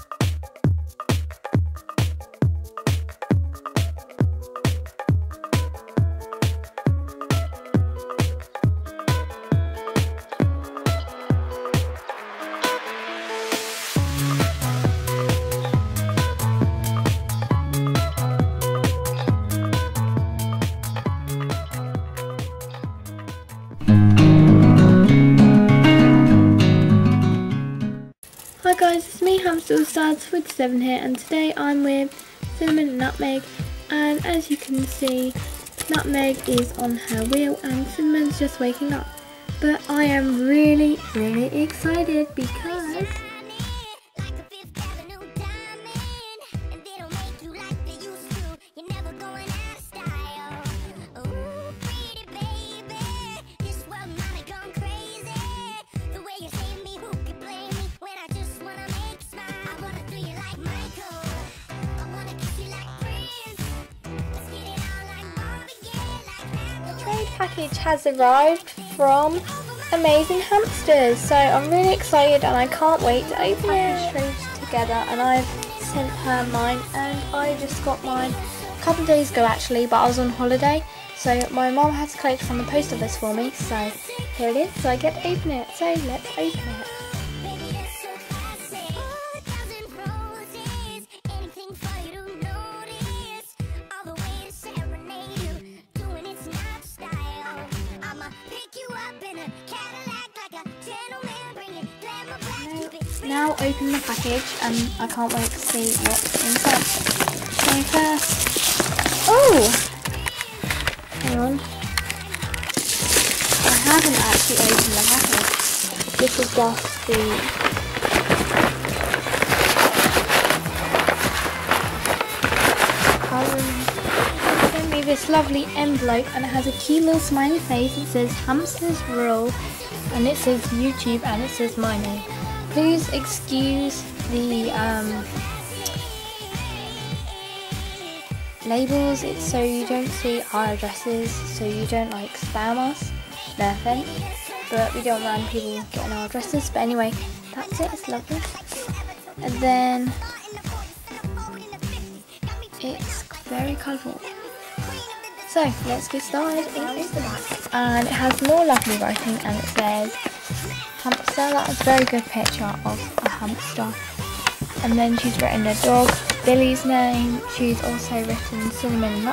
Hi guys, it's me Hamster Stars 47 here, and today I'm with Cinnamon and Nutmeg, and as you can see, Nutmeg is on her wheel and Cinnamon's just waking up. But I am really excited because package has arrived from Amazing Hamsters, so I'm really excited and I can't wait to open it. Package together, and I've sent her mine, and I just got mine a couple of days ago actually, but I was on holiday, so my mum had to collect it from the post office for me, so here it is, so I get to open it, so let's open it. Now open the package, and I can't wait to see what's inside. So first, oh, hang on, I haven't actually opened the package. This is just the sent me this lovely envelope, and it has a cute little smiley face. It says Hamsters Rule, and it says YouTube, and it says my name. Please excuse the labels, it's so you don't see our addresses, so you don't like spam us, no offense, but we don't want people getting our addresses. But anyway, that's it, it's lovely. And then it's very colourful. So let's get started. And it has more lovely writing, and it says hamster. That's a very good picture of a hamster. And then she's written a dog, Billy's name. She's also written cinnamon,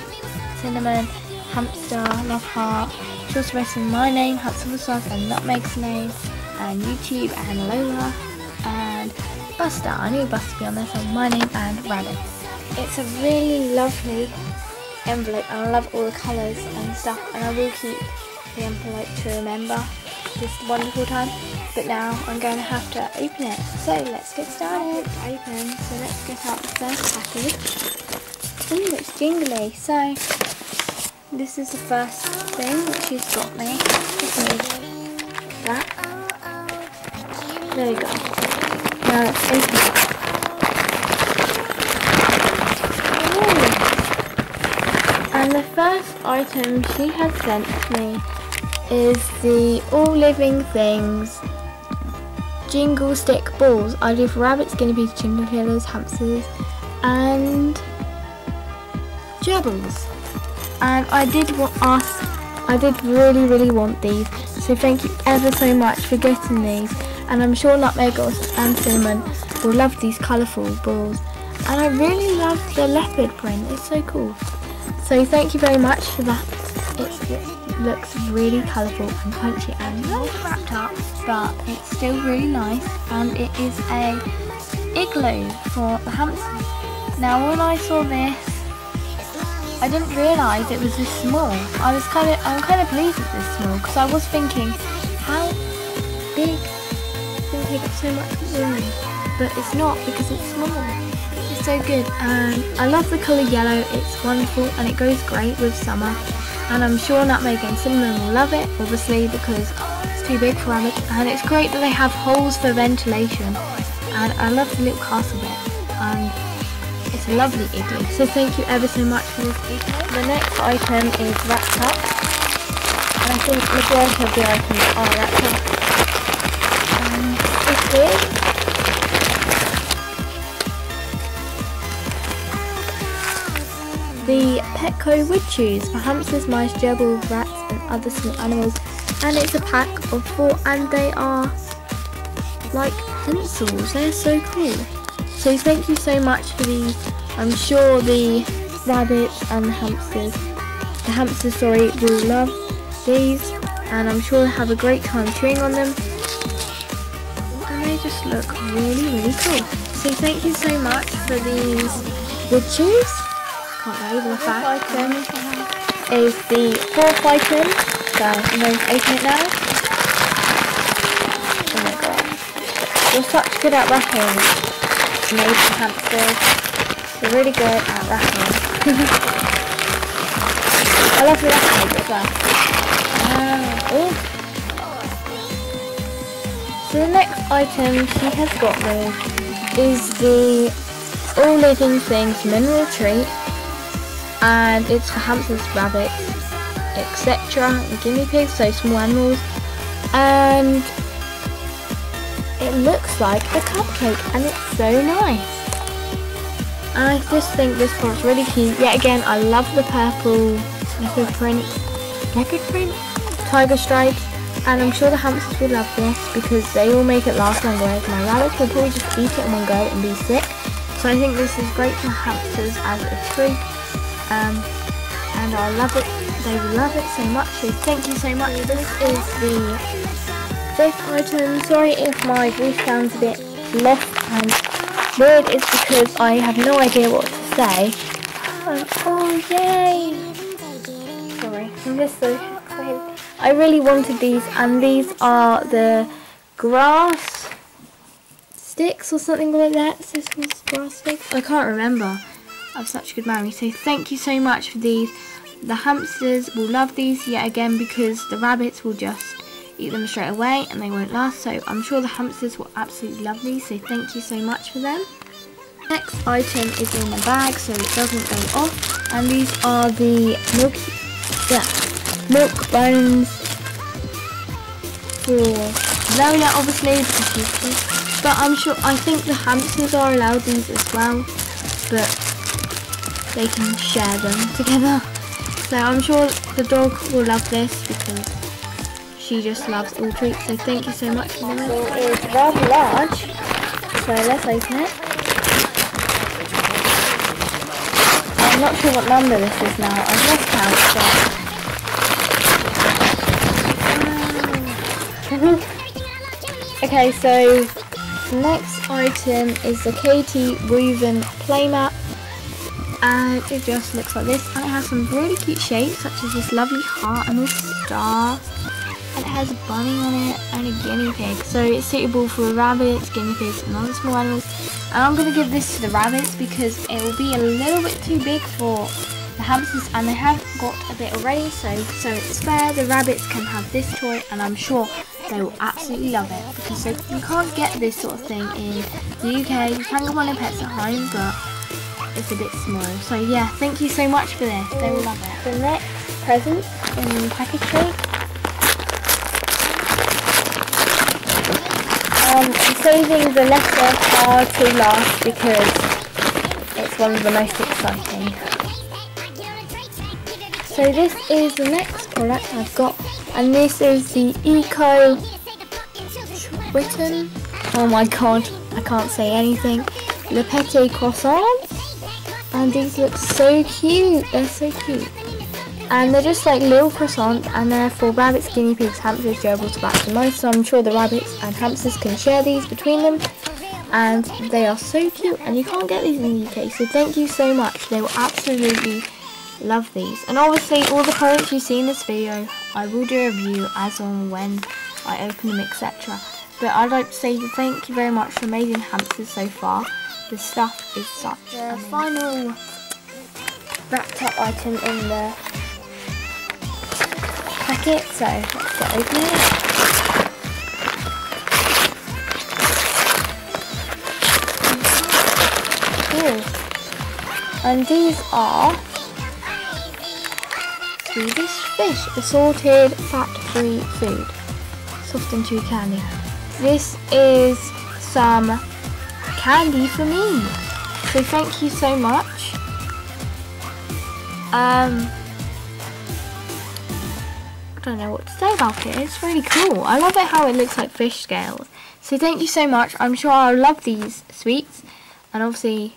hamster, love heart. She's also written my name, Hamster Stars, and Nutmeg's name, and YouTube, and Lola, and Buster. I knew Buster would be on there, so my name, and Rabbit. It's a really lovely envelope, and I love all the colours and stuff, and I will keep the envelope to remember this wonderful time. But now I'm going to have to open it, so let's get started. Open, so let's get out the first package. Ooh, it's jingly. So this is the first thing that she's got me. Just need that. There we go. Now let's open it. Ooh. And the first item she has sent me is the All Living Things Jingle Stick Balls. I do for rabbits, guinea pigs, chinchillas, hamsters, and gerbils. And I did really want these, so thank you ever so much for getting these. And I'm sure Nutmeg and Cinnamon will love these colourful balls. And I really love the leopard print, it's so cool. So thank you very much for that. It looks really colourful and punchy and not wrapped up, but it's still really nice, and it is a igloo for the hamsters. Now when I saw this, I didn't realise it was this small. I'm kind of pleased it's this small, because I was thinking how big it's going to take up so much room, but it's not, because it's small. It's so good, and I love the colour yellow. It's wonderful, and it goes great with summer. And I'm sure Nutmeg and Cinnamon will love it, obviously, because it's too big for rabbits. And it's great that they have holes for ventilation. And I love the little castle bit. And it's a lovely igloo. So thank you ever so much for this igloo. The next item is wrapped up. And I think the majority of the items are wrapped up. And this is the Petco wood chews for hamsters, mice, gerbils, rats and other small animals, and it's a pack of 4 and they are like pencils. They're so cool. So thank you so much for these. I'm sure the rabbits and the hamsters will love these, and I'm sure they'll have a great time chewing on them, and they just look really, really cool. So thank you so much for these wood chews. Can't believe the fact item is the 4th item, so I'm going to open it now. Oh my god, you're such good at wrapping amazing hamsters. You're really good at wrapping. I love the wrapping as well. Oh. So the next item she has got me is the All Living Things mineral treat, and it's for hamsters, rabbits, etc. and guinea pigs, so small animals, and it looks like a cupcake and it's so nice. And I just think this one's really cute. Yet again, I love the purple leopard print, tiger stripes, and I'm sure the hamsters will love this because they will make it last longer, whereas my rabbits will probably just eat it in one go and be sick. So I think this is great for hamsters as a treat, and I love it. They will love it so much, so thank you so much. This is the 5th item. Sorry if my voice sounds a bit lost and weird, it's because I have no idea what to say. Oh yay! Sorry, I'm just so excited. I really wanted these, and these are the grass sticks or something like that. This was grass sticks. I can't remember. I have such good memory. So thank you so much for these. The hamsters will love these yet again because the rabbits will just eat them straight away and they won't last. So I'm sure the hamsters will absolutely love these. So thank you so much for them. Next item is in the bag so it doesn't go off, and these are the milk bones for Lola, obviously, because she's sick. But I think the hamsters are allowed these as well, but they can share them together. So I'm sure the dog will love this because she just loves all treats. So thank you so much for them. So it's rather large, so let's open it. I'm not sure what number this is now. I've lost count. Okay, so the next item is the Katie Woven Playmat, and it just looks like this, and it has some really cute shapes such as this lovely heart and this star, and it has a bunny on it and a guinea pig, so it's suitable for rabbits, guinea pigs and other small animals. And I'm going to give this to the rabbits because it will be a little bit too big for the hamsters, and they have got a bit already, so it's fair. The rabbits can have this toy, and I'm sure they will absolutely love it because you can't get this sort of thing in the UK. You can get one in Pets at Home, but it's a bit small. So yeah, thank you so much for this. They will love it. The next present in the packaging. I'm saving the letter card to last because it's one of the most exciting. So this is the next product I've got, and this is the Eco Witten. Oh my god, I can't say anything. Le Petit Croissants, and these look so cute. They're so cute, and they're just like little croissants, and they're for rabbits, guinea pigs, hamsters, gerbils, bats and mice. So I'm sure the rabbits and hamsters can share these between them, and they are so cute, and you can't get these in the UK. So thank you so much. They will absolutely love these. And obviously all the products you see in this video I will do a review as on when I open them, etc. But I'd like to say thank you very much for amazing hamsters so far. The stuff is such the final wrapped up item in the packet, so let's get open it. Ooh. And these are Swedish fish, assorted fat-free food, soft and chewy candy. This is some candy for me, so thank you so much. I don't know what to say about it. It's really cool. I love it how it looks like fish scales. So thank you so much. I'm sure I'll love these sweets. And obviously,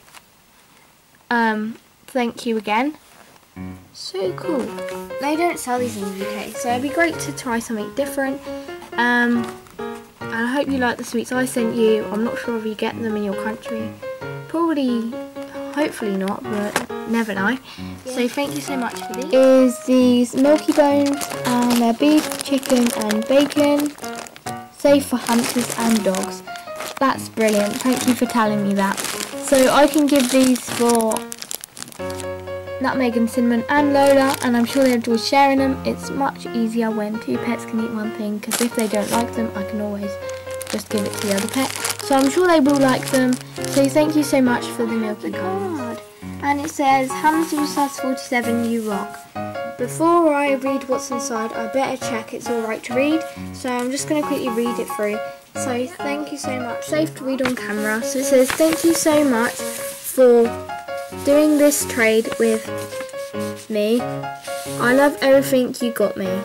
thank you again. So cool. They don't sell these in the UK, so it'd be great to try something different. And I hope you like the sweets I sent you. I'm not sure if you get them in your country. Probably, hopefully not, but never know. So thank you so much for these. Is these Milky Bones, and they're beef, chicken and bacon. Safe for hamsters and dogs. That's brilliant. Thank you for telling me that. So I can give these for Nutmeg and Cinnamon and Lola, and I'm sure they enjoy sharing them. It's much easier when two pets can eat one thing, because if they don't like them, I can always just give it to the other pet. So I'm sure they will like them. So thank you so much for the Milky card. And it says, Hamster Sus 47, you rock. Before I read what's inside, I better check it's alright to read. So I'm just going to quickly read it through. So thank you so much. Safe to read on camera. So it says, thank you so much for doing this trade with me. I love everything you got me.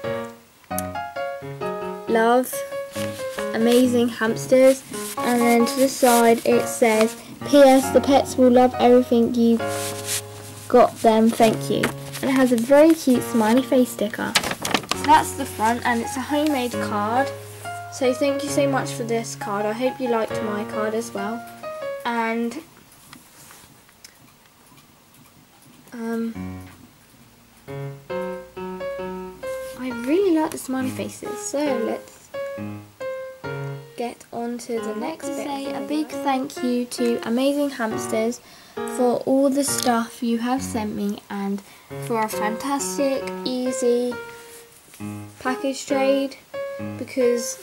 Love, amazing hamsters. And then to the side it says, P.S. the pets will love everything you got them, thank you. And it has a very cute smiley face sticker. So that's the front, and it's a homemade card. So thank you so much for this card. I hope you liked my card as well. And I really like the smiley faces, so let's get on to the next bit. Say a big thank you to Amazing Hamsters for all the stuff you have sent me, and for a fantastic, easy package trade, because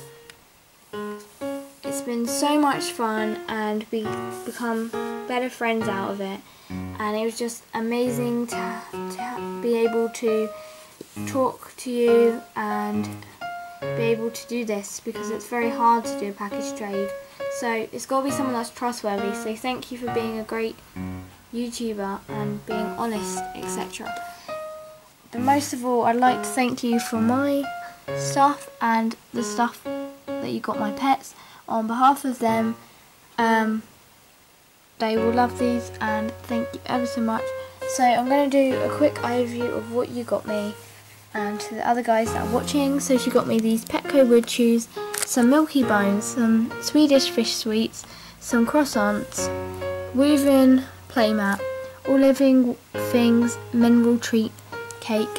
it's been so much fun and we become better friends out of it. And it was just amazing to be able to talk to you and be able to do this, because it's very hard to do a package trade. So it's got to be someone that's trustworthy. So thank you for being a great YouTuber and being honest, etc. But most of all, I'd like to thank you for my stuff and the stuff that you got my pets. On behalf of them, they will love these, and thank you ever so much. So I'm going to do a quick overview of what you got me, and to the other guys that are watching. So she got me these Petco wood chews, some Milky Bones, some Swedish fish sweets, some croissants, woven playmat, all living things mineral treat cake,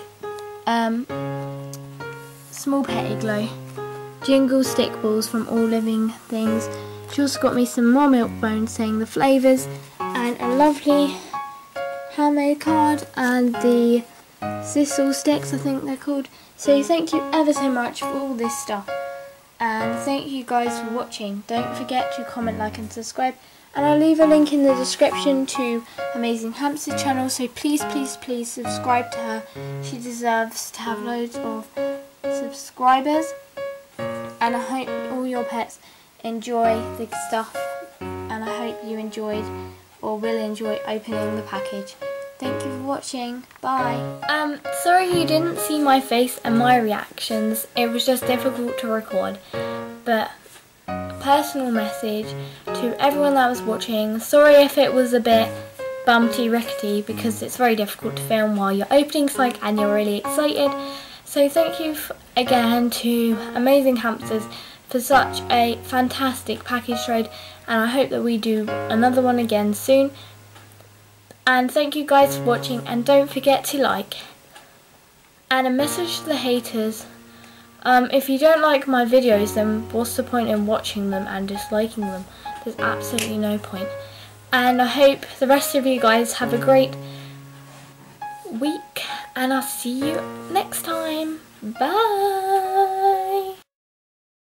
small pet igloo, jingle stick balls from All Living Things. She also got me some more milk bones saying the flavours, and a lovely handmade card, and the sizzle sticks, I think they're called. So thank you ever so much for all this stuff, and thank you guys for watching. Don't forget to comment, like and subscribe, and I'll leave a link in the description to Amazing Hamster channel, so please subscribe to her. She deserves to have loads of subscribers, and I hope all your pets enjoy the stuff, and I hope you enjoyed or will enjoy opening the package. Thank you for watching. Bye. Sorry you didn't see my face and my reactions. It was just difficult to record. But a personal message to everyone that was watching. Sorry if it was a bit bumpty rickety, because it's very difficult to film while you're opening something and you're really excited. So thank you again to Amazing Hamsters for such a fantastic package trade, and I hope that we do another one again soon. And thank you guys for watching, and don't forget to like. And a message to the haters, if you don't like my videos, then what's the point in watching them and disliking them? There's absolutely no point. And I hope the rest of you guys have a great week, and I'll see you next time. Bye.